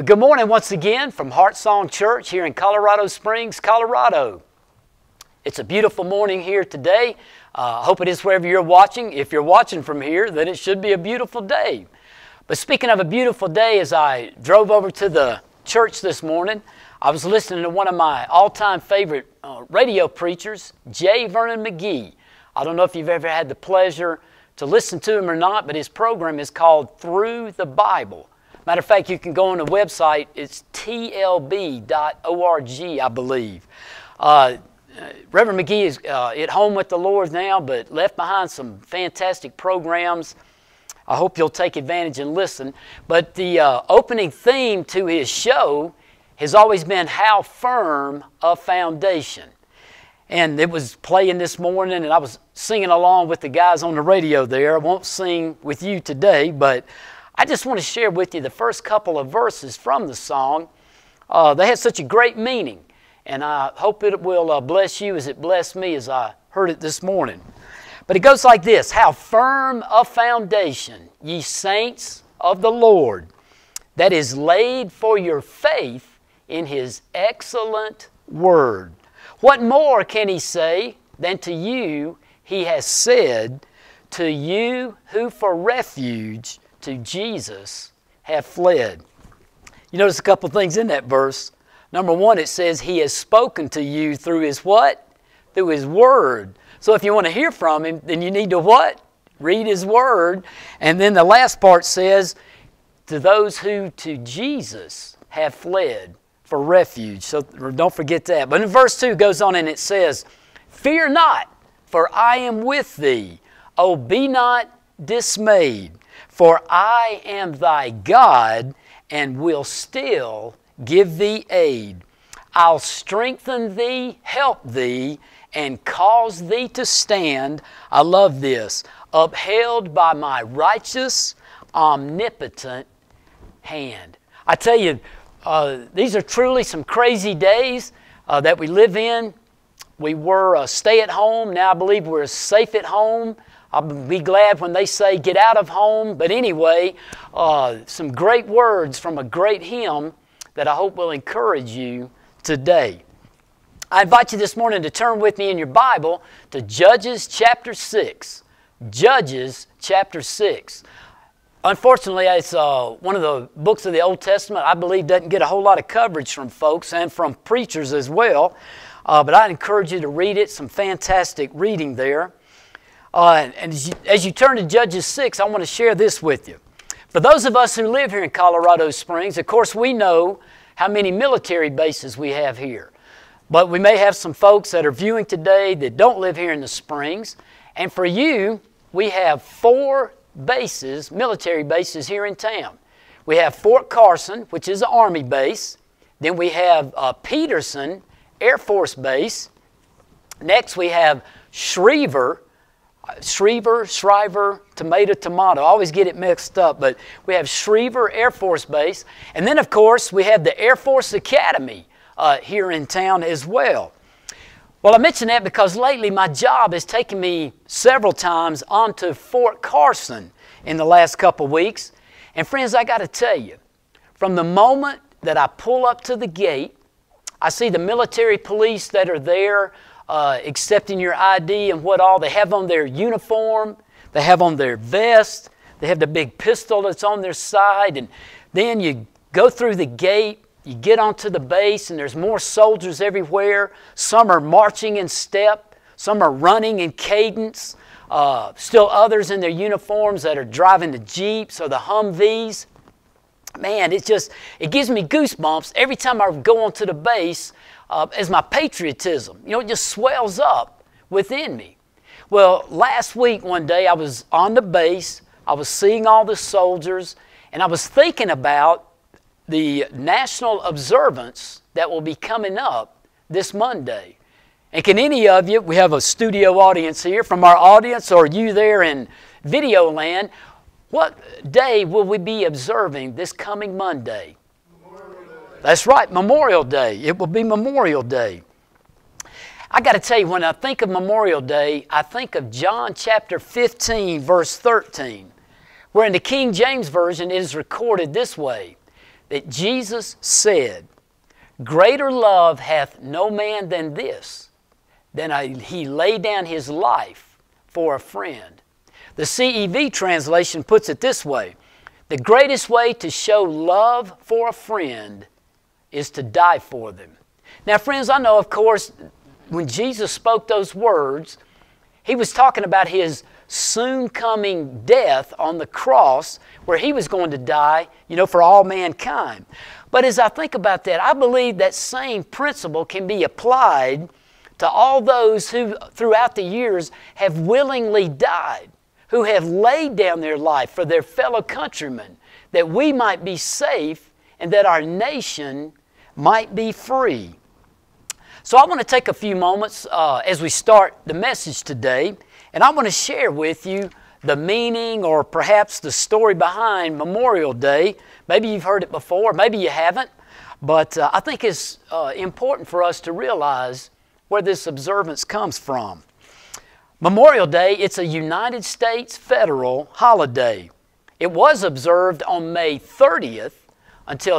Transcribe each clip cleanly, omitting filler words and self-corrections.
Well, good morning once again from Heart Song Church here in Colorado Springs, Colorado. It's a beautiful morning here today. I hope it is wherever you're watching. If you're watching from here, then it should be a beautiful day. But speaking of a beautiful day, as I drove over to the church this morning, I was listening to one of my all-time favorite radio preachers, J. Vernon McGee. I don't know if you've ever had the pleasure to listen to him or not, but his program is called Through the Bible. Matter of fact, you can go on the website. It's tlb.org, I believe. Reverend McGee is at home with the Lord now, but left behind some fantastic programs. I hope you'll take advantage and listen. But the opening theme to his show has always been How Firm a Foundation. And it was playing this morning, and I was singing along with the guys on the radio there. I won't sing with you today, but I just want to share with you the first couple of verses from the song. They had such a great meaning, and I hope it will bless you as it blessed me as I heard it this morning. But it goes like this: How firm a foundation, ye saints of the Lord, that is laid for your faith in His excellent word. What more can He say than to you He has said, to you who for refuge to Jesus have fled? You notice a couple things in that verse. Number one, it says He has spoken to you through His what? Through His Word. So if you want to hear from Him, then you need to what? Read His Word. And then the last part says, to those who to Jesus have fled for refuge. So don't forget that. But in verse 2 goes on and it says, Fear not, for I am with thee. O be not dismayed, for I am thy God, and will still give thee aid. I'll strengthen thee, help thee, and cause thee to stand. I love this. Upheld by my righteous, omnipotent hand. I tell you, these are truly some crazy days that we live in. We were stay at home. Now I believe we're safe at home. I'll be glad when they say get out of home. But anyway, some great words from a great hymn that I hope will encourage you today. I invite you this morning to turn with me in your Bible to Judges chapter 6. Judges chapter 6. Unfortunately, it's one of the books of the Old Testament I believe doesn't get a whole lot of coverage from folks and from preachers as well. But I encourage you to read it. Some fantastic reading there. And as you turn to Judges 6, I want to share this with you. For those of us who live here in Colorado Springs, of course we know how many military bases we have here. But we may have some folks that are viewing today that don't live here in the Springs. And for you, we have 4 bases, military bases here in town. We have Fort Carson, which is an Army base. Then we have Peterson Air Force Base. Next we have Shriver, tomato. I always get it mixed up, but we have Shriver Air Force Base. And then, of course, we have the Air Force Academy here in town as well. Well, I mention that because lately my job has taken me several times onto Fort Carson in the last couple weeks. And friends, I got to tell you, from the moment that I pull up to the gate, I see the military police that are there accepting your ID and what all. They have on their uniform, they have on their vest, they have the big pistol that's on their side, and then you go through the gate, you get onto the base, and there's more soldiers everywhere. Some are marching in step, some are running in cadence, still others in their uniforms that are driving the Jeeps or the Humvees. Man, it gives me goosebumps every time I go onto the base as my patriotism. It just swells up within me. Well, last week one day I was on the base, I was seeing all the soldiers, and I was thinking about the national observance that will be coming up this Monday. And can any of you, we have a studio audience here, from our audience or you there in video land, what day will we be observing this coming Monday? That's right, Memorial Day. It will be Memorial Day. I got to tell you, when I think of Memorial Day, I think of John chapter 15, verse 13, where in the King James Version it is recorded this way, that Jesus said, "Greater love hath no man than this, than he lay down his life for a friend." The CEV translation puts it this way: "The greatest way to show love for a friend is to die for them." Now, friends, I know, of course, when Jesus spoke those words, he was talking about his soon coming death on the cross, where he was going to die, for all mankind. But as I think about that, I believe that same principle can be applied to all those who throughout the years have willingly died, who have laid down their life for their fellow countrymen, that we might be safe and that our nation might be free. So I want to take a few moments as we start the message today, and I want to share with you the meaning or perhaps the story behind Memorial Day. Maybe you've heard it before, maybe you haven't, but I think it's important for us to realize where this observance comes from. Memorial Day, it's a United States federal holiday. It was observed on May 30th until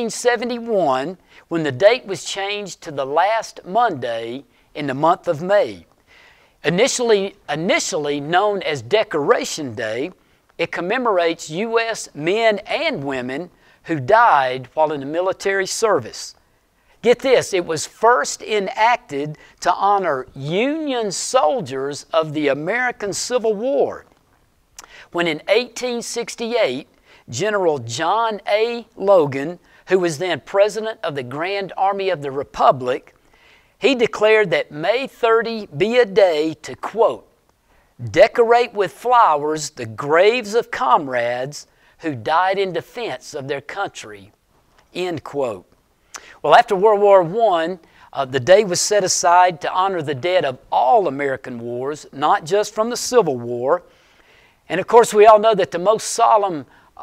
1971, when the date was changed to the last Monday in the month of May. Initially known as Decoration Day, it commemorates U.S. men and women who died while in the military service. Get this, it was first enacted to honor Union soldiers of the American Civil War, when in 1868, General John A. Logan, who was then President of the Grand Army of the Republic, he declared that May 30 be a day to, quote, "decorate with flowers the graves of comrades who died in defense of their country," end quote. Well, after World War I, the day was set aside to honor the dead of all American wars, not just from the Civil War. And of course, we all know that the most solemn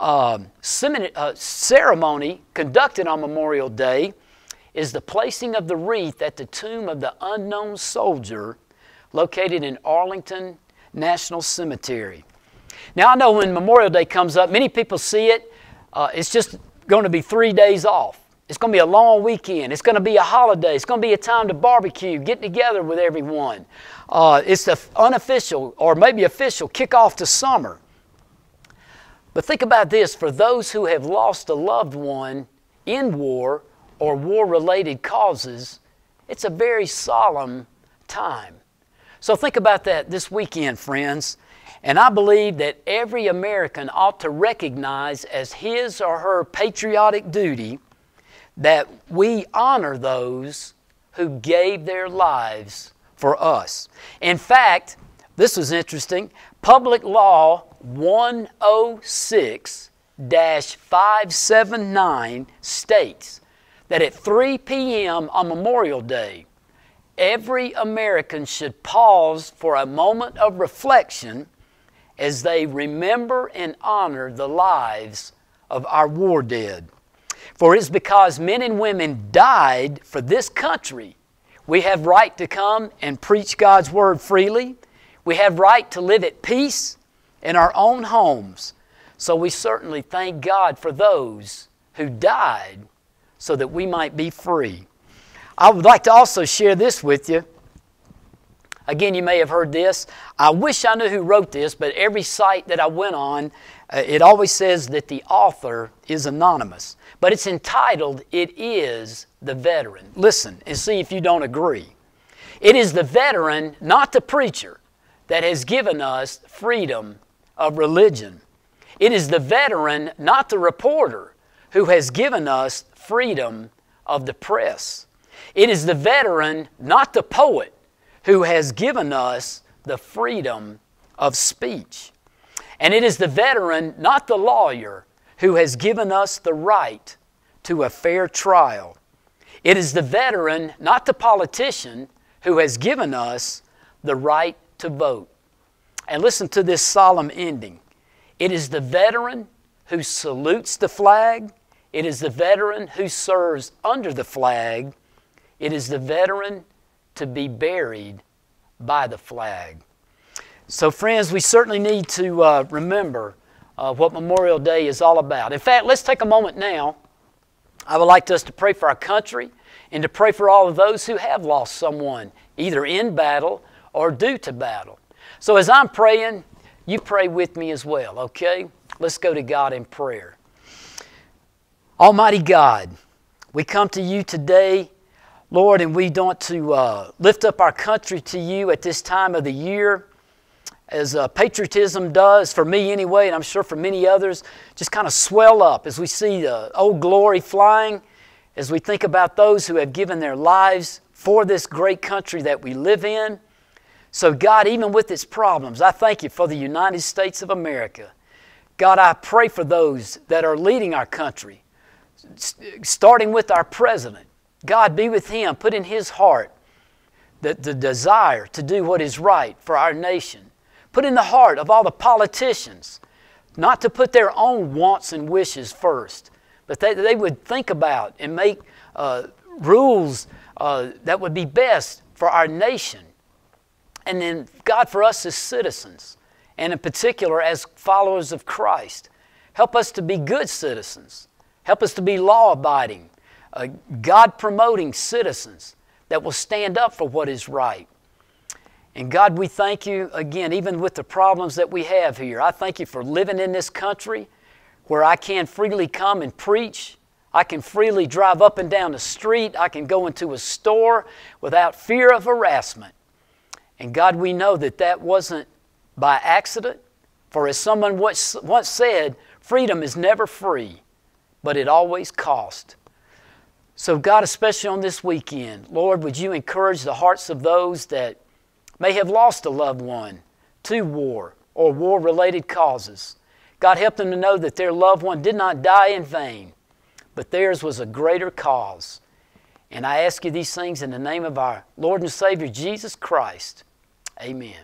ceremony conducted on Memorial Day is the placing of the wreath at the tomb of the unknown soldier located in Arlington National Cemetery. Now, I know when Memorial Day comes up, many people see it. It's just going to be 3 days off. It's going to be a long weekend. It's going to be a holiday. It's going to be a time to barbecue, get together with everyone. It's the unofficial or maybe official kickoff to summer. But think about this, for those who have lost a loved one in war or war-related causes, it's a very solemn time. So think about that this weekend, friends. And I believe that every American ought to recognize as his or her patriotic duty that we honor those who gave their lives for us. In fact, this was interesting, Public Law 106-579 states that at 3 p.m. on Memorial Day, every American should pause for a moment of reflection as they remember and honor the lives of our war dead. For it is because men and women died for this country, we have right to come and preach God's Word freely. We have right to live at peace in our own homes. So we certainly thank God for those who died so that we might be free. I would like to also share this with you. Again, you may have heard this. I wish I knew who wrote this, but every site that I went on, it always says that the author is anonymous. But it's entitled, "It is the Veteran." Listen and see if you don't agree. It is the veteran, not the preacher, that has given us freedom of religion. It is the veteran, not the reporter, who has given us freedom of the press. It is the veteran, not the poet, who has given us the freedom of speech. And it is the veteran, not the lawyer, who has given us the right to a fair trial. It is the veteran, not the politician, who has given us the right to vote. And listen to this solemn ending. It is the veteran who salutes the flag. It is the veteran who serves under the flag. It is the veteran to be buried by the flag. So friends, we certainly need to remember what Memorial Day is all about. In fact, let's take a moment now I would like us to pray for our country and to pray for all of those who have lost someone, either in battle or due to battle. So as I'm praying, you pray with me as well, okay? Let's go to God in prayer. Almighty God, we come to you today, Lord, and we want to lift up our country to you at this time of the year, as patriotism does, for me anyway, and I'm sure for many others, just kind of swell up as we see the Old Glory flying, as we think about those who have given their lives for this great country that we live in. So God, even with its problems, I thank you for the United States of America. God, I pray for those that are leading our country, starting with our president. God, be with him, put in his heart the desire to do what is right for our nation. Put in the heart of all the politicians not to put their own wants and wishes first, but they would think about and make rules that would be best for our nation. And then, God, for us as citizens, and in particular as followers of Christ, help us to be good citizens. Help us to be law-abiding, God-promoting citizens that will stand up for what is right. And God, we thank you again, even with the problems that we have here. I thank you for living in this country where I can freely come and preach. I can freely drive up and down the street. I can go into a store without fear of harassment. And God, we know that that wasn't by accident. For as someone once said, freedom is never free, but it always costs. So God, especially on this weekend, Lord, would you encourage the hearts of those that may have lost a loved one to war or war-related causes. God, help them to know that their loved one did not die in vain, but theirs was a greater cause. And I ask you these things in the name of our Lord and Savior, Jesus Christ. Amen.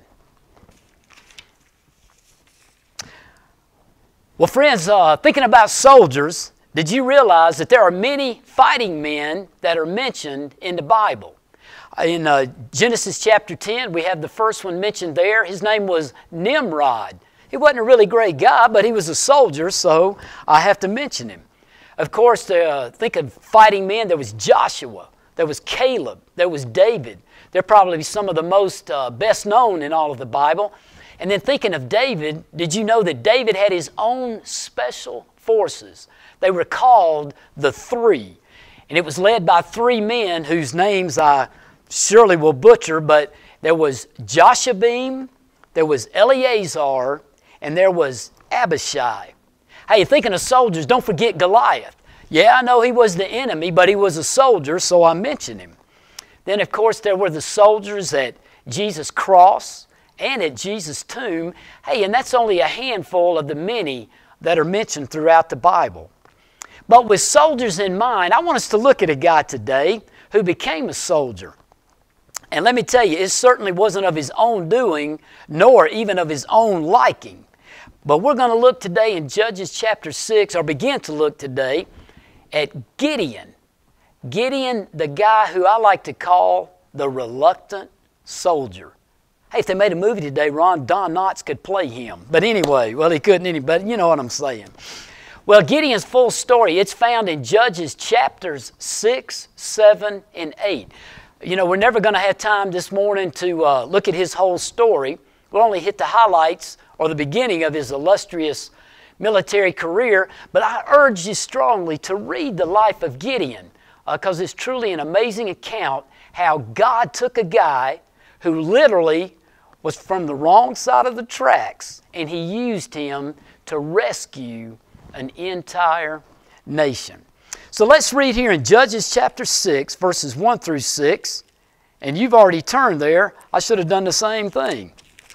Well, friends, thinking about soldiers, did you realize that there are many fighting men that are mentioned in the Bible? In Genesis chapter 10, we have the first one mentioned there. His name was Nimrod. He wasn't a really great guy, but he was a soldier, so I have to mention him. Of course, think of fighting men. There was Joshua. There was Caleb. There was David. They're probably some of the most best known in all of the Bible. And then thinking of David, did you know that David had his own special forces? They were called the Three. And it was led by three men whose names I surely will butcher, but there was Joshabim, there was Eleazar, and there was Abishai. Hey, thinking of soldiers, don't forget Goliath. Yeah, I know he was the enemy, but he was a soldier, so I mention him. Then, of course, there were the soldiers at Jesus' cross and at Jesus' tomb. Hey, and that's only a handful of the many that are mentioned throughout the Bible. But with soldiers in mind, I want us to look at a guy today who became a soldier. And let me tell you, it certainly wasn't of his own doing, nor even of his own liking. But we're going to look today in Judges chapter 6, or begin to look today, at Gideon. Gideon, the guy who I like to call the reluctant soldier. Hey, if they made a movie today, Don Knotts could play him. But anyway, well, he couldn't anybody. You know what I'm saying. Well, Gideon's full story, it's found in Judges chapters 6, 7, and 8. You know, we're never going to have time this morning to look at his whole story. We'll only hit the highlights or the beginning of his illustrious military career. But I urge you strongly to read the life of Gideon because it's truly an amazing account how God took a guy who literally was from the wrong side of the tracks and he used him to rescue an entire nation. So let's read here in Judges chapter 6, verses 1 through 6. And you've already turned there. I should have done the same thing.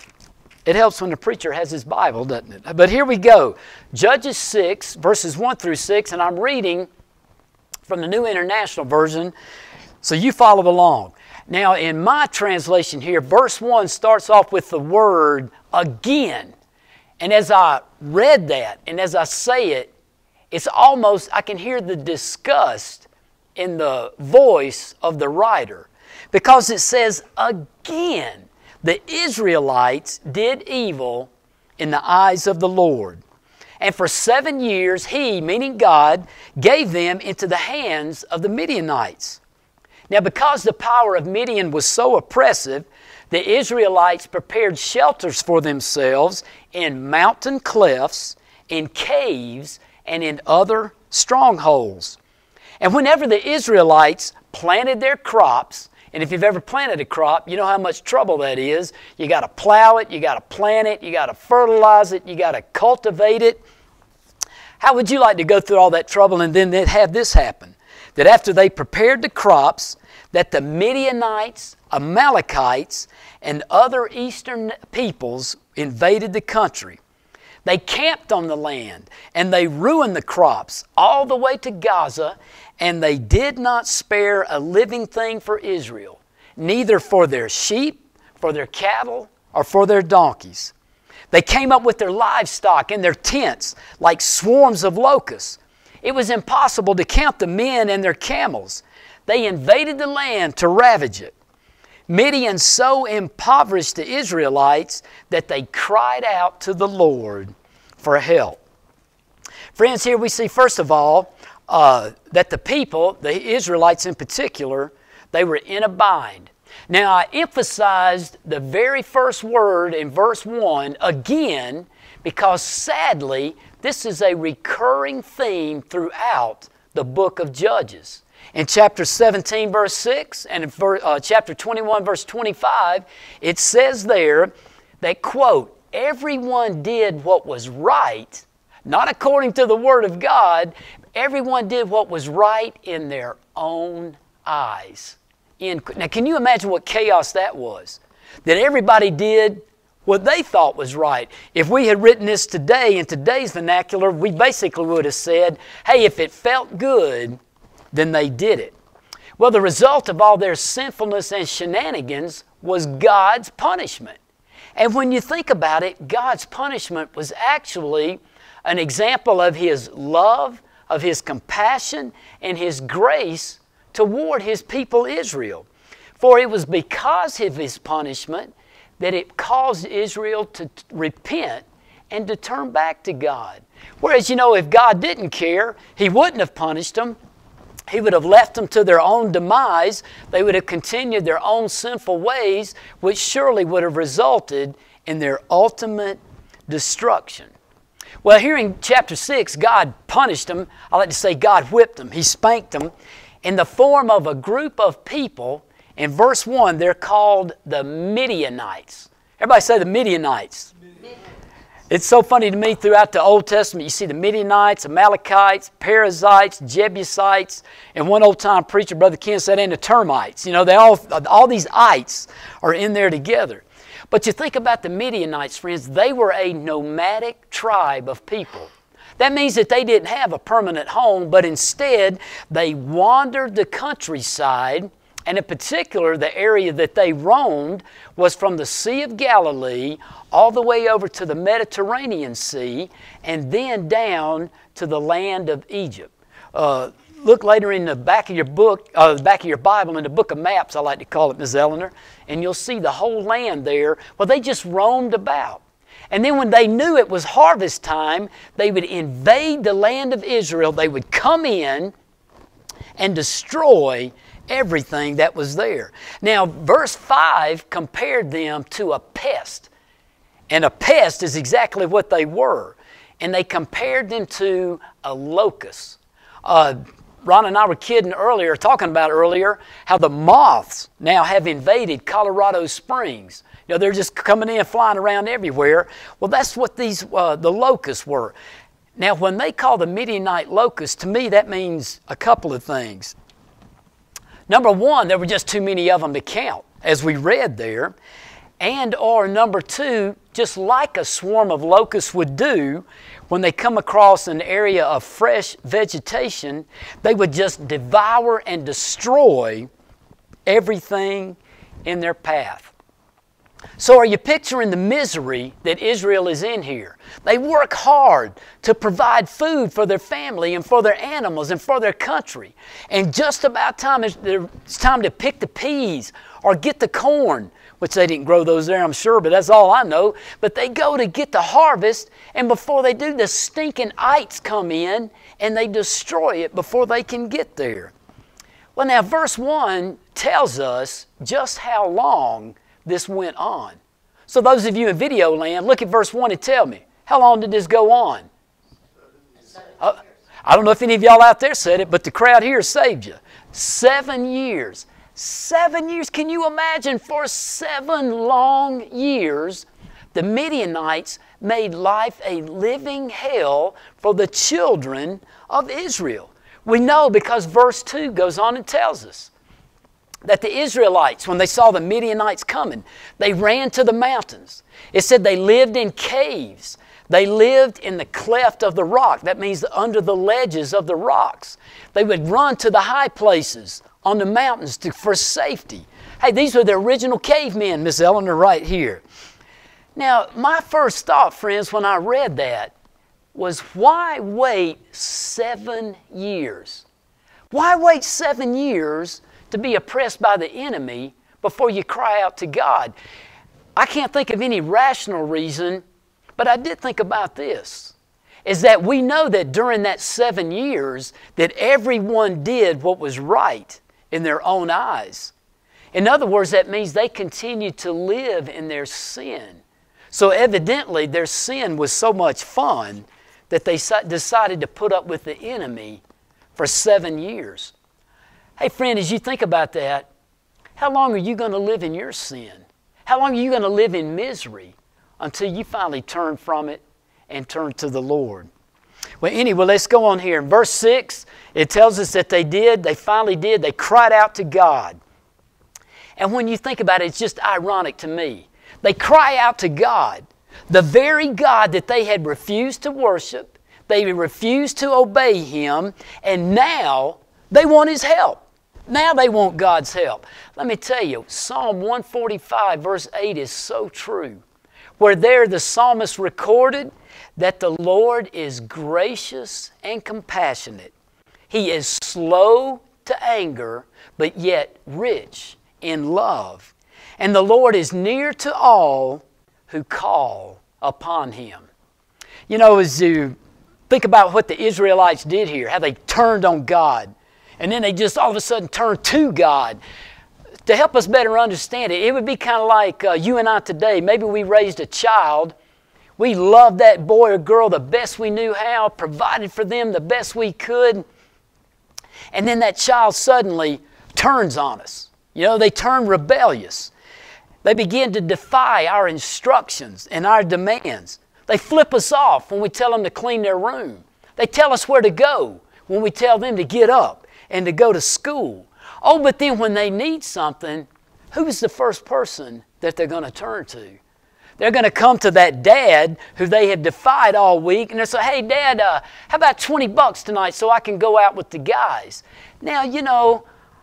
It helps when the preacher has his Bible, doesn't it? But here we go. Judges 6, verses 1 through 6. And I'm reading from the New International Version, so you follow along. Now, in my translation here, verse 1 starts off with the word again. And as I read that, and as I say it, it's almost, I can hear the disgust in the voice of the writer. Because it says, again, the Israelites did evil in the eyes of the Lord. And for 7 years, He, meaning God, gave them into the hands of the Midianites. Now, because the power of Midian was so oppressive, the Israelites prepared shelters for themselves in mountain clefts, in caves, and in other strongholds. And whenever the Israelites planted their crops, and if you've ever planted a crop, you know how much trouble that is. You got to plow it, you got to plant it, you got to fertilize it, you got to cultivate it. How would you like to go through all that trouble and then have this happen? That after they prepared the crops, that the Midianites, Amalekites, and other eastern peoples invaded the country. They camped on the land, and they ruined the crops all the way to Gaza, and they did not spare a living thing for Israel, neither for their sheep, for their cattle, or for their donkeys. They came up with their livestock in their tents like swarms of locusts. It was impossible to count the men and their camels. They invaded the land to ravage it. Midian so impoverished the Israelites that they cried out to the Lord for help. Friends, here we see first of all that the people, the Israelites in particular, they were in a bind. Now I emphasized the very first word in verse 1 again because sadly this is a recurring theme throughout the book of Judges. In chapter 17 verse 6 and in chapter 21 verse 25, it says there that, quote, everyone did what was right, not according to the Word of God, everyone did what was right in their own eyes. Now can you imagine what chaos that was? That everybody did what they thought was right. If we had written this today in today's vernacular, we basically would have said, hey, if it felt good, then they did it. Well, the result of all their sinfulness and shenanigans was God's punishment. And when you think about it, God's punishment was actually an example of His love, of His compassion, and His grace toward His people Israel. For it was because of His punishment that it caused Israel to repent and to turn back to God. Whereas, if God didn't care, He wouldn't have punished them. He would have left them to their own demise. They would have continued their own sinful ways, which surely would have resulted in their ultimate destruction. Well, here in chapter 6, God punished them. I like to say God whipped them. He spanked them in the form of a group of people. In verse 1, they're called the Midianites. Everybody say the Midianites. It's so funny to me throughout the Old Testament. You see the Midianites, Amalekites, Perizzites, Jebusites, and one old-time preacher, Brother Ken, said, and the termites. They all these ites are in there together. But you think about the Midianites, friends, they were a nomadic tribe of people. That means that they didn't have a permanent home, but instead they wandered the countryside. And in particular, the area that they roamed was from the Sea of Galilee all the way over to the Mediterranean Sea and then down to the land of Egypt. Look later in the back of your book, the back of your Bible, in the book of maps, I like to call it, Ms. Eleanor, and you'll see the whole land there. Well, they just roamed about. And then when they knew it was harvest time, they would invade the land of Israel. They would come in and destroy everything that was there. Now, verse 5 compared them to a pest. And a pest is exactly what they were. And they compared them to a locust. Ron and I were talking about earlier, how the moths now have invaded Colorado Springs. They're just coming in, flying around everywhere. Well, that's what the locusts were. Now, when they call the Midianite locusts, to me that means a couple of things. Number one, there were just too many of them to count, as we read there. Or number two, just like a swarm of locusts would do, when they come across an area of fresh vegetation, they would just devour and destroy everything in their path. So are you picturing the misery that Israel is in here? They work hard to provide food for their family and for their animals and for their country. And just about time, it's time to pick the peas or get the corn, which they didn't grow those there, I'm sure, but that's all I know. But they go to get the harvest, and before they do, the stinking ites come in and they destroy it before they can get there. Well, now, verse 1 tells us just how long this went on. So those of you in video land, look at verse 1 and tell me, how long did this go on? I don't know if any of y'all out there said it, but the crowd here saved you. 7 years. 7 years. Can you imagine? For 7 long years, the Midianites made life a living hell for the children of Israel. We know because verse 2 goes on and tells us that the Israelites, when they saw the Midianites coming, they ran to the mountains. It said they lived in caves. They lived in the cleft of the rock. That means under the ledges of the rocks. They would run to the high places on the mountains for safety. Hey, these were the original cavemen, Miss Eleanor, right here. Now, my first thought, friends, when I read that was, why wait 7 years? Why wait 7 years to be oppressed by the enemy before you cry out to God? I can't think of any rational reason, but I did think about this, is that we know that during that 7 years that everyone did what was right in their own eyes. In other words, that means they continued to live in their sin. So evidently their sin was so much fun that they decided to put up with the enemy for 7 years. Hey friend, as you think about that, how long are you going to live in your sin? How long are you going to live in misery until you finally turn from it and turn to the Lord? Well, anyway, let's go on here. In verse 6, it tells us that they finally did. They cried out to God. And when you think about it, it's just ironic to me. They cry out to God, the very God that they had refused to worship. They refused to obey Him, and now they want His help. Now they want God's help. Let me tell you, Psalm 145 verse 8 is so true. Where there the psalmist recorded that the Lord is gracious and compassionate. He is slow to anger, but yet rich in love. And the Lord is near to all who call upon Him. You know, as you think about what the Israelites did here, how they turned on God, and then they just all of a sudden turned to God. To help us better understand it, it would be kind of like you and I today. Maybe we raised a child. We loved that boy or girl the best we knew how, provided for them the best we could. And then that child suddenly turns on us. You know, they turn rebellious. They begin to defy our instructions and our demands. They flip us off when we tell them to clean their room. They tell us where to go when we tell them to get up and to go to school. Oh, but then when they need something, who's the first person that they're going to turn to? They're going to come to that dad who they have defied all week, and they'll say, hey, Dad, how about $20 tonight so I can go out with the guys? Now, you know,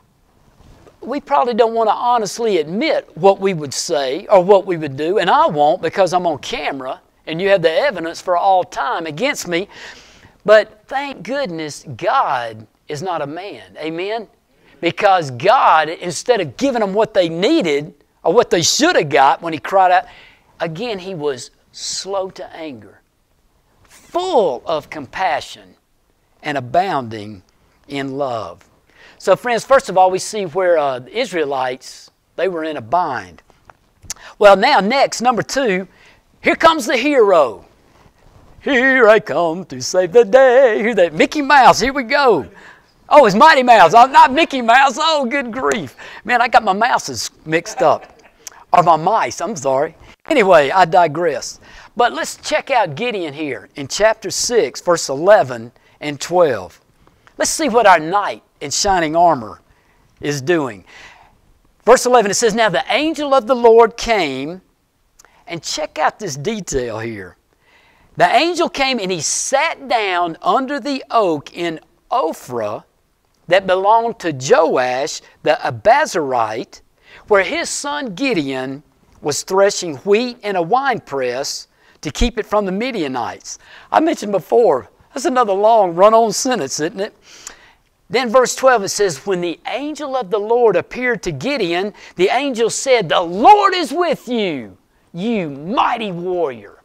we probably don't want to honestly admit what we would say or what we would do, and I won't because I'm on camera, and you have the evidence for all time against me. But thank goodness God is not a man. Amen? Because God, instead of giving them what they needed or what they should have got when He cried out, again, He was slow to anger, full of compassion, and abounding in love. So friends, first of all, we see where the Israelites, they were in a bind. Well, now next, number 2, here comes the hero. Here I come to save the day. Hear that? Mickey Mouse, here we go. Oh, it's Mighty Mouse. I'm not Mickey Mouse. Oh, good grief. Man, I got my mouses mixed up. Or my mice, I'm sorry. Anyway, I digress. But let's check out Gideon here in chapter 6, verse 11 and 12. Let's see what our knight in shining armor is doing. Verse 11, it says, now the angel of the Lord came, and check out this detail here. The angel came and he sat down under the oak in Ophrah that belonged to Joash the Abiezrite, where his son Gideon was threshing wheat in a wine press to keep it from the Midianites. I mentioned before, that's another long run-on sentence, isn't it? Then verse 12, it says, when the angel of the Lord appeared to Gideon, the angel said, the Lord is with you, you mighty warrior.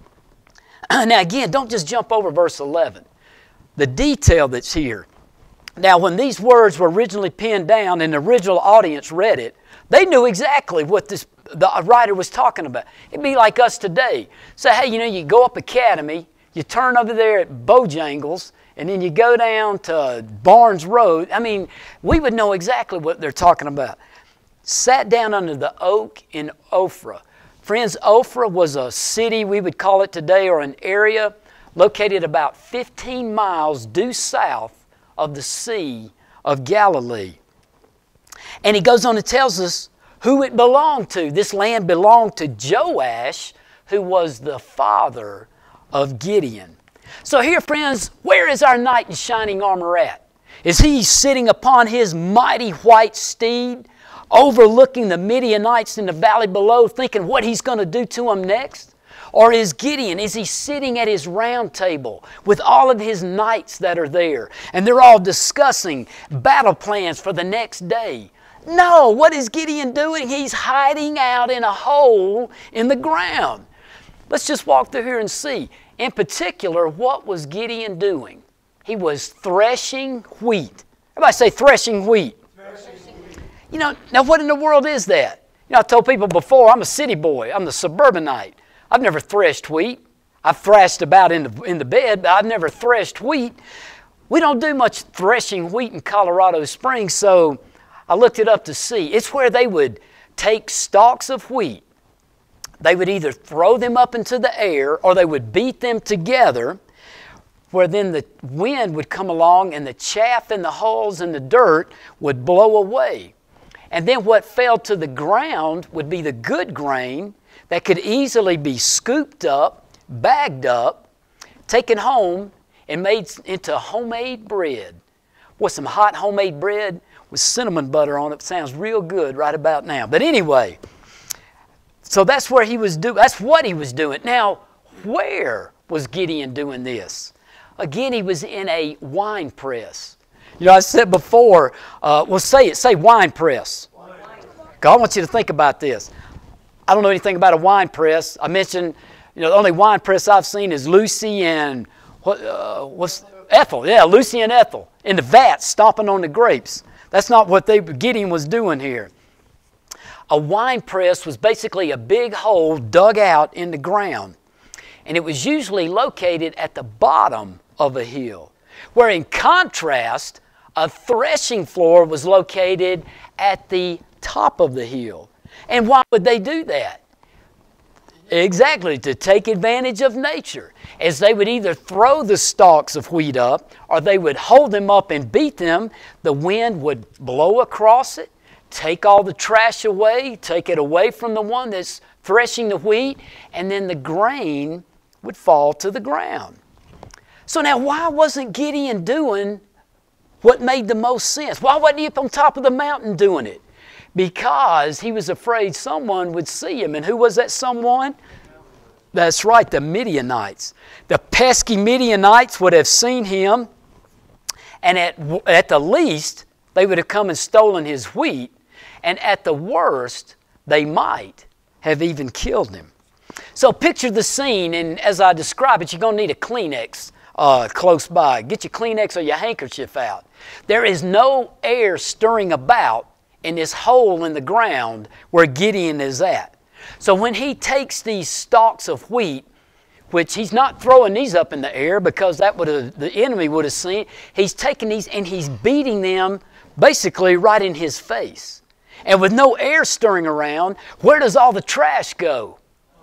Now again, don't just jump over verse 11. The detail that's here. Now when these words were originally penned down and the original audience read it, they knew exactly what the writer was talking about. It'd be like us today. Say, hey, you go up Academy, you turn over there at Bojangles, and then you go down to Barnes Road. I mean, we would know exactly what they're talking about. Sat down under the oak in Ophrah. Friends, Ophrah was a city, we would call it today, or an area located about 15 miles due south of the Sea of Galilee. And he goes on and tells us who it belonged to. This land belonged to Joash, who was the father of Gideon. So here, friends, where is our knight in shining armor at? Is he sitting upon his mighty white steed, overlooking the Midianites in the valley below, thinking what he's going to do to them next? Or is Gideon, is he sitting at his round table with all of his knights that are there, and they're all discussing battle plans for the next day? No, what is Gideon doing? He's hiding out in a hole in the ground. Let's just walk through here and see. In particular, what was Gideon doing? He was threshing wheat. Everybody say threshing wheat. Threshing wheat. Now what in the world is that? I told people before, I'm a city boy. I'm the suburbanite. I've never threshed wheat. I've thrashed about in the bed, but I've never threshed wheat. We don't do much threshing wheat in Colorado Springs, so I looked it up to see. It's where they would take stalks of wheat. They would either throw them up into the air or they would beat them together, where then the wind would come along and the chaff and the hulls and the dirt would blow away. And then what fell to the ground would be the good grain that could easily be scooped up, bagged up, taken home, and made into homemade bread. Boy, some hot homemade bread with cinnamon butter on it sounds real good right about now. But anyway, so that's where he was doing. That's what he was doing. Now, where was Gideon doing this? Again, he was in a wine press. I said before, well, say it. Say wine press. God, I want you to think about this. I don't know anything about a wine press. I mentioned, the only wine press I've seen is Lucy and what's Ethel. Yeah, Lucy and Ethel in the vat stomping on the grapes. That's not what Gideon was doing here. A wine press was basically a big hole dug out in the ground, and it was usually located at the bottom of a hill, where in contrast, a threshing floor was located at the top of the hill. And why would they do that? Exactly, to take advantage of nature, as they would either throw the stalks of wheat up or they would hold them up and beat them. The wind would blow across it, take all the trash away, take it away from the one that's threshing the wheat, and then the grain would fall to the ground. So now why wasn't Gideon doing what made the most sense? Why wasn't he up on top of the mountain doing it? Because he was afraid someone would see him. And who was that someone? That's right, the Midianites. The pesky Midianites would have seen him, and at the least, they would have come and stolen his wheat, and at the worst, they might have even killed him. So picture the scene, and as I describe it, you're going to need a Kleenex close by. Get your Kleenex or your handkerchief out. There is no air stirring about in this hole in the ground where Gideon is at. So when he takes these stalks of wheat, which he's not throwing these up in the air because the enemy would have seen, he's taking these and he's beating them basically right in his face. And with no air stirring around, where does all the trash go?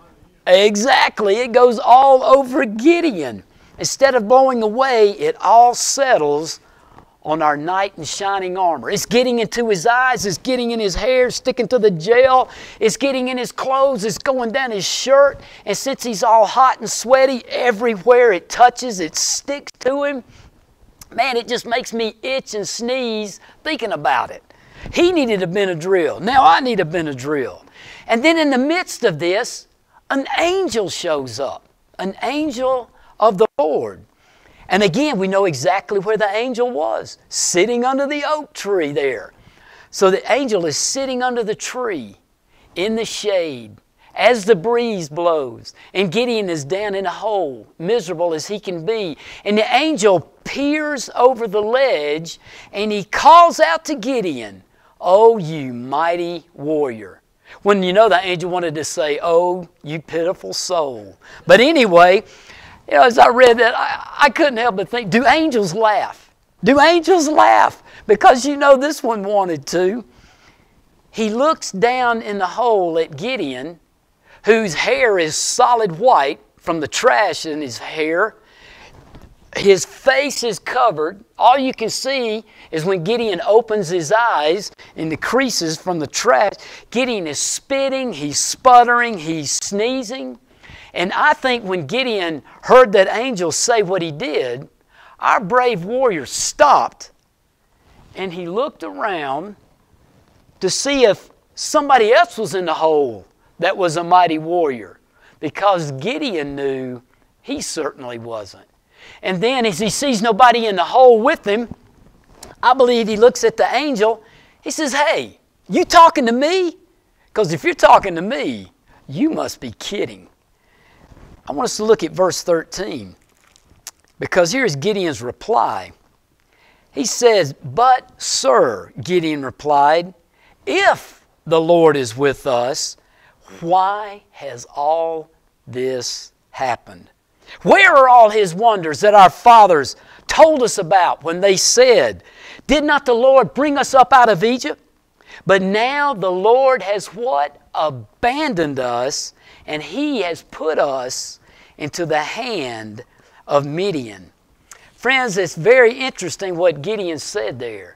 Exactly, it goes all over Gideon. Instead of blowing away, it all settles on our knight in shining armor. It's getting into his eyes, it's getting in his hair, sticking to the gel, it's getting in his clothes, it's going down his shirt, and since he's all hot and sweaty, everywhere it touches, it sticks to him. Man, it just makes me itch and sneeze thinking about it. He needed a Benadryl. Now I need a Benadryl. And then in the midst of this, an angel shows up. An angel of the Lord. And again, we know exactly where the angel was. Sitting under the oak tree there. So the angel is sitting under the tree in the shade as the breeze blows. And Gideon is down in a hole, miserable as he can be. And the angel peers over the ledge and he calls out to Gideon, "Oh, you mighty warrior." When you know the angel wanted to say, "Oh, you pitiful soul." But anyway, you know, as I read that, I couldn't help but think, do angels laugh? Do angels laugh? Because you know this one wanted to. He looks down in the hole at Gideon, whose hair is solid white from the trash in his hair. His face is covered. All you can see is when Gideon opens his eyes in the creases from the trash, Gideon is spitting, he's sputtering, he's sneezing. And I think when Gideon heard that angel say what he did, our brave warrior stopped and he looked around to see if somebody else was in the hole that was a mighty warrior, because Gideon knew he certainly wasn't. And then as he sees nobody in the hole with him, I believe he looks at the angel. He says, "Hey, you talking to me? Because if you're talking to me, you must be kidding." I want us to look at verse 13, because here's Gideon's reply. He says, "But, sir," Gideon replied, "if the Lord is with us, why has all this happened? Where are all His wonders that our fathers told us about when they said, 'Did not the Lord bring us up out of Egypt?' But now the Lord has" what? "Abandoned us, and He has put us into the hand of Midian." Friends, it's very interesting what Gideon said there.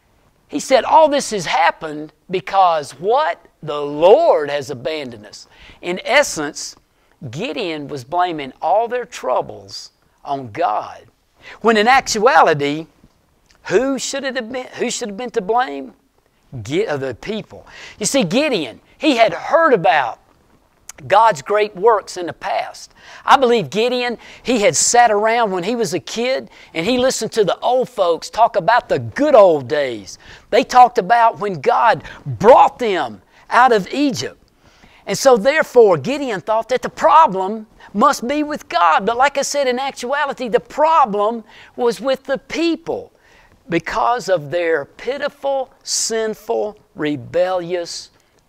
He said all this has happened because what? The Lord has abandoned us. In essence, Gideon was blaming all their troubles on God. When in actuality, who should have been to blame? The people. You see, Gideon, he had heard about God's great works in the past. I believe Gideon, he had sat around when he was a kid and he listened to the old folks talk about the good old days. They talked about when God brought them out of Egypt. And so therefore, Gideon thought that the problem must be with God. But like I said, in actuality, the problem was with the people because of their pitiful, sinful, rebellious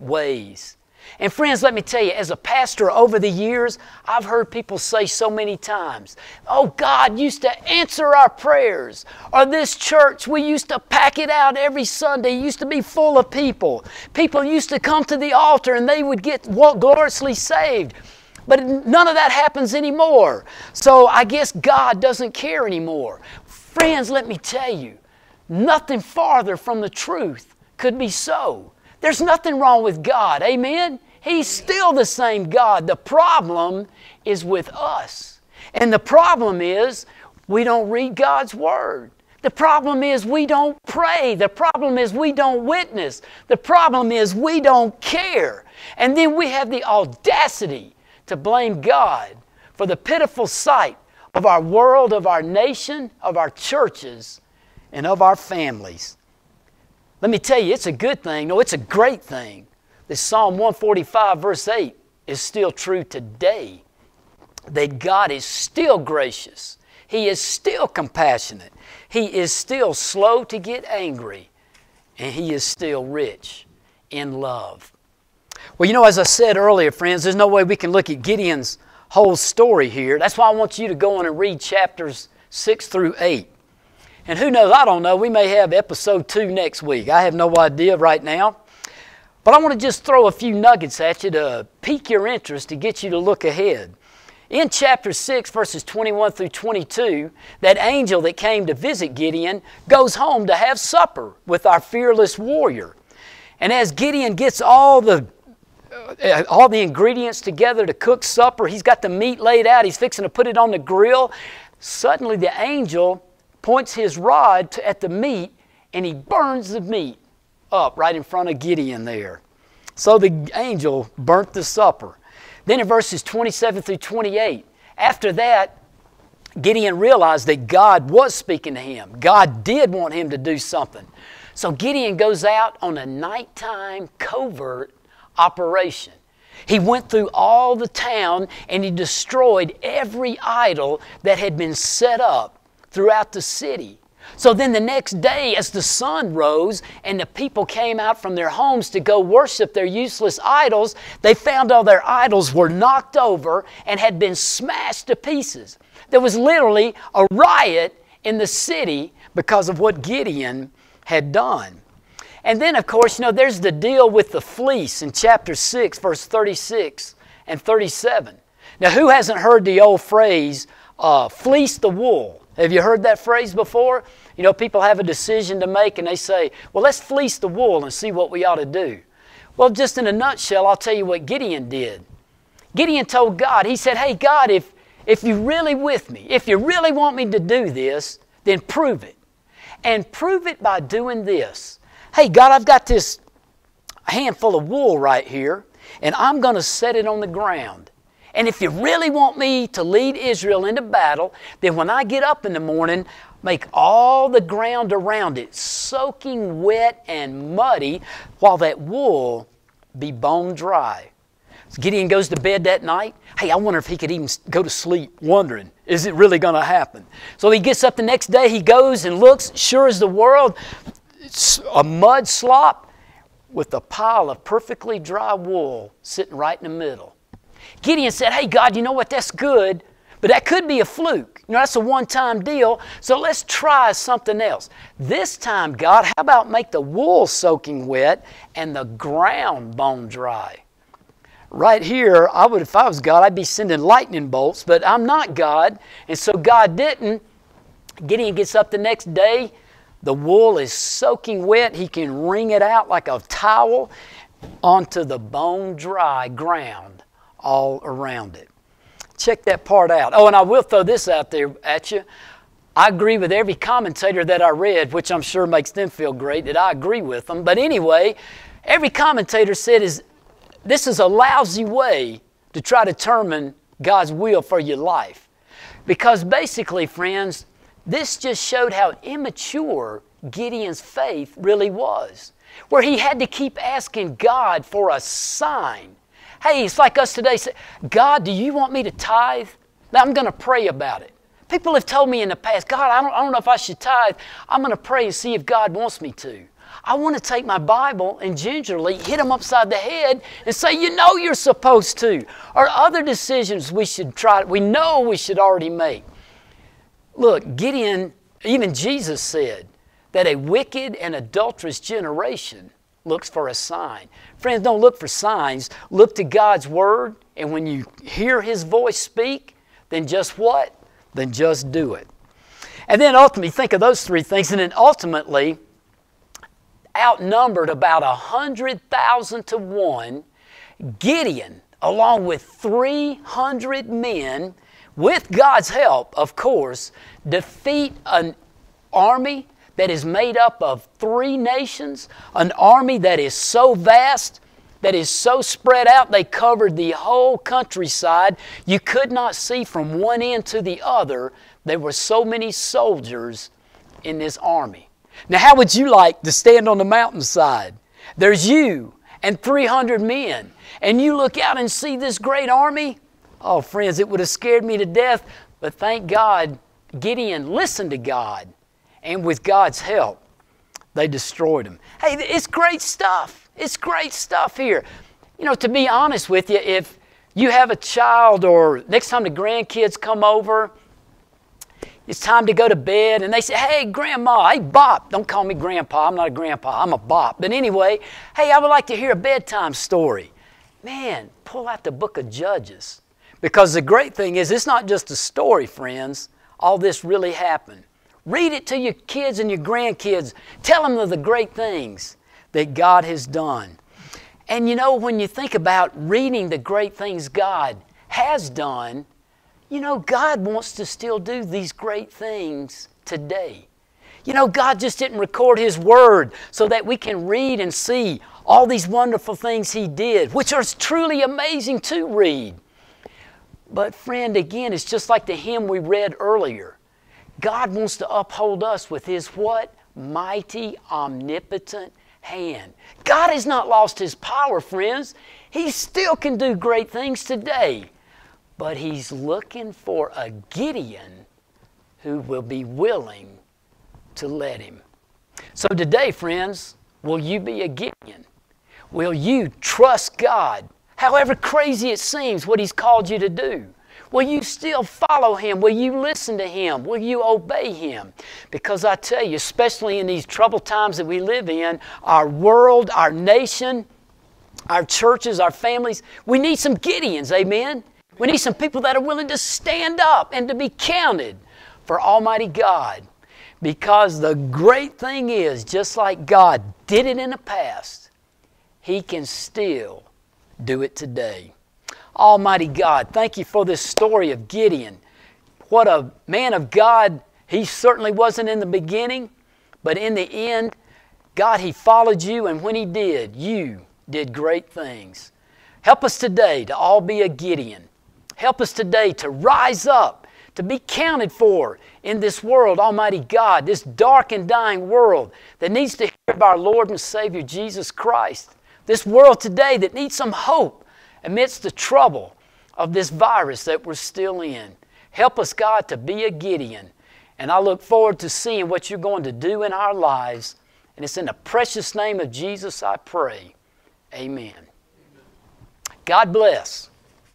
ways. And friends, let me tell you, as a pastor over the years, I've heard people say so many times, "Oh, God used to answer our prayers." Or "This church, we used to pack it out every Sunday. It used to be full of people. People used to come to the altar and they would get gloriously saved." But none of that happens anymore. So I guess God doesn't care anymore. Friends, let me tell you, nothing farther from the truth could be so. There's nothing wrong with God. Amen? He's still the same God. The problem is with us. And the problem is we don't read God's Word. The problem is we don't pray. The problem is we don't witness. The problem is we don't care. And then we have the audacity to blame God for the pitiful sight of our world, of our nation, of our churches, and of our families. Let me tell you, it's a good thing. No, it's a great thing. This Psalm 145 verse 8 is still true today. That God is still gracious. He is still compassionate. He is still slow to get angry. And He is still rich in love. Well, you know, as I said earlier, friends, there's no way we can look at Gideon's whole story here. That's why I want you to go on and read chapters 6 through 8. And who knows, I don't know, we may have episode 2 next week. I have no idea right now. But I want to just throw a few nuggets at you to pique your interest, to get you to look ahead. In chapter 6, verses 21 through 22, that angel that came to visit Gideon goes home to have supper with our fearless warrior. And as Gideon gets all the ingredients together to cook supper, he's got the meat laid out, he's fixing to put it on the grill. Suddenly the angel points his rod at the meat and he burns the meat up right in front of Gideon there. So the angel burnt the supper. Then in verses 27 through 28, after that, Gideon realized that God was speaking to him. God did want him to do something. So Gideon goes out on a nighttime covert operation. He went through all the town and he destroyed every idol that had been set up throughout the city. So then the next day, as the sun rose and the people came out from their homes to go worship their useless idols, they found all their idols were knocked over and had been smashed to pieces. There was literally a riot in the city because of what Gideon had done. And then, of course, there's the deal with the fleece in chapter 6, verse 36 and 37. Now, who hasn't heard the old phrase, fleece the wool? Have you heard that phrase before? People have a decision to make and they say, well, let's fleece the wool and see what we ought to do. Well, just in a nutshell, I'll tell you what Gideon did. Gideon told God, he said, hey, God, if you're really with me, if you really want me to do this, then prove it. And prove it by doing this. Hey, God, I've got this handful of wool right here, and I'm going to set it on the ground. And if you really want me to lead Israel into battle, then when I get up in the morning, make all the ground around it soaking wet and muddy while that wool be bone dry. So Gideon goes to bed that night. Hey, I wonder if he could even go to sleep wondering, is it really going to happen? So he gets up the next day, he goes and looks, sure as the world, it's a mud slop with a pile of perfectly dry wool sitting right in the middle. Gideon said, hey, God, you know what, that's good, but that could be a fluke. That's a one-time deal, so let's try something else. This time, God, how about make the wool soaking wet and the ground bone dry? Right here, if I was God, I'd be sending lightning bolts, but I'm not God, and so God didn't. Gideon gets up the next day. The wool is soaking wet. He can wring it out like a towel onto the bone-dry ground all around it. Check that part out. Oh, and I will throw this out there at you. I agree with every commentator that I read, which I'm sure makes them feel great that I agree with them. But anyway, every commentator said this is a lousy way to try to determine God's will for your life. Because basically, friends, this just showed how immature Gideon's faith really was, where he had to keep asking God for a sign. Hey, it's like us today. Say, God, do you want me to tithe? Now, I'm going to pray about it. People have told me in the past, God, I don't know if I should tithe. I'm going to pray and see if God wants me to. I want to take my Bible and gingerly hit them upside the head and say, you're supposed to. Or other decisions we know we should already make. Look, Gideon, even Jesus said that a wicked and adulterous generation looks for a sign. Friends, don't look for signs. Look to God's Word, and when you hear His voice speak, then just what? Then just do it. And then ultimately, think of those three things, and then ultimately, outnumbered about 100,000 to 1, Gideon, along with 300 men, with God's help, of course, defeat an army that is made up of 3 nations, an army that is so vast, that is so spread out, they covered the whole countryside. You could not see from one end to the other. There were so many soldiers in this army. Now, how would you like to stand on the mountainside? There's you and 300 men, and you look out and see this great army? Oh, friends, it would have scared me to death, but thank God, Gideon listened to God, and with God's help, they destroyed him. Hey, it's great stuff. It's great stuff here. To be honest with you, if you have a child or next time the grandkids come over, it's time to go to bed, and they say, hey, Grandma, hey, Bop. Don't call me Grandpa. I'm not a grandpa. I'm a Bop. But anyway, hey, I would like to hear a bedtime story. Man, pull out the book of Judges. Because the great thing is, it's not just a story, friends. All this really happened. Read it to your kids and your grandkids. Tell them of the great things that God has done. And when you think about reading the great things God has done, God wants to still do these great things today. You know, God just didn't record His Word so that we can read and see all these wonderful things He did, which are truly amazing to read. But friend, again, it's just like the hymn we read earlier. God wants to uphold us with His what? Mighty, omnipotent hand. God has not lost His power, friends. He still can do great things today. But He's looking for a Gideon who will be willing to let Him. So today, friends, will you be a Gideon? Will you trust God, however crazy it seems, what He's called you to do? Will you still follow Him? Will you listen to Him? Will you obey Him? Because I tell you, especially in these troubled times that we live in, our world, our nation, our churches, our families, we need some Gideons, amen? We need some people that are willing to stand up and to be counted for Almighty God. Because the great thing is, just like God did it in the past, He can still do it today. Almighty God, thank You for this story of Gideon. What a man of God he certainly wasn't in the beginning, but in the end, God, He followed You, and when He did, You did great things. Help us today to all be a Gideon. Help us today to rise up, to be counted for in this world, Almighty God, this dark and dying world that needs to hear of our Lord and Savior Jesus Christ. This world today that needs some hope amidst the trouble of this virus that we're still in. Help us, God, to be a Gideon. And I look forward to seeing what You're going to do in our lives. And it's in the precious name of Jesus I pray. Amen. God bless.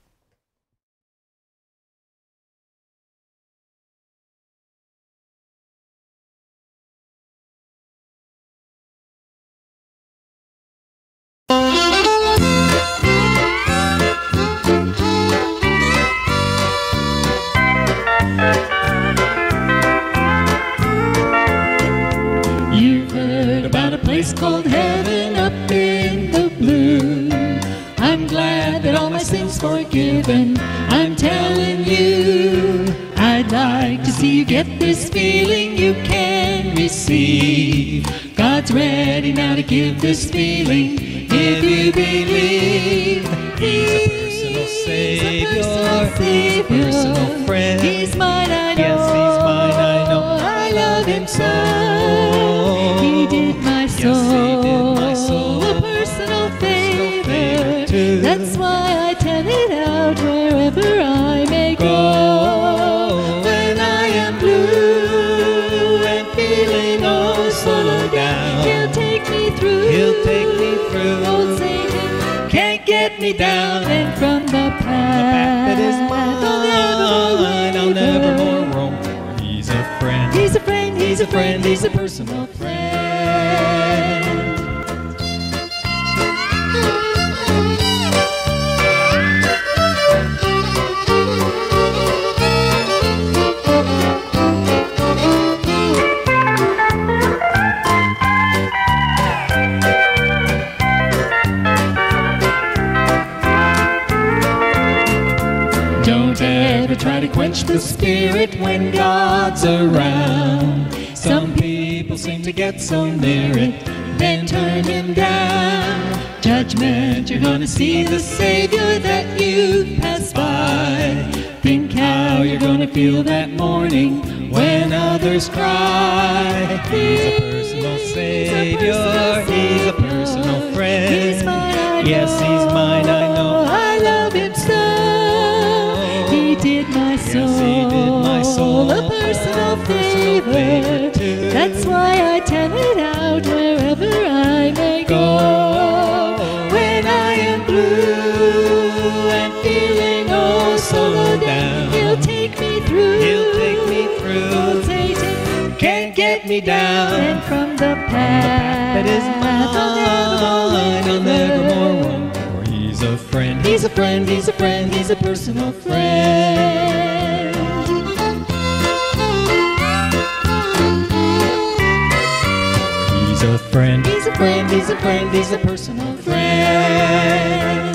Place called heaven up in the blue. I'm glad that all my sins forgiven. I'm telling you, I'd like to see you get this feeling you can receive. God's ready now to give this feeling if you believe. He's a personal Savior, He's a personal friend. He's mine, I know. Yes, He's mine, I know. I love Him so. He did my soul, yes, He did my soul a personal favor too. That's why I tell it out wherever I may go. When I am blue and feeling oh so low down, He'll take me through. He'll take me through. Old Satan can't get me down. And from the path that is mine, I'll never more roam. For He's a friend. He's a friend. He's a friend. He's a personal friend. Don't ever try to quench the Spirit when God's around. Some people seem to get so near it, then turn Him down. Judgment, you're gonna see the Savior that you pass by. Think how you're gonna feel that morning when others cry. He's a personal Savior, He's a personal friend. He's mine, I know. Yes, He's mine, I know. I love Him so. He did my soul, yes, He did my soul a personal favor too. That's why I tell it out wherever I may go. When I am blue and feeling oh so low down, He'll take me through. He'll take me through. Old Satan can't get me down. And from the path that is mine, I'll never more roam. For He's a friend. He's a friend. He's a friend. He's a personal friend. He's a friend. He's a friend. He's a friend. He's a personal friend.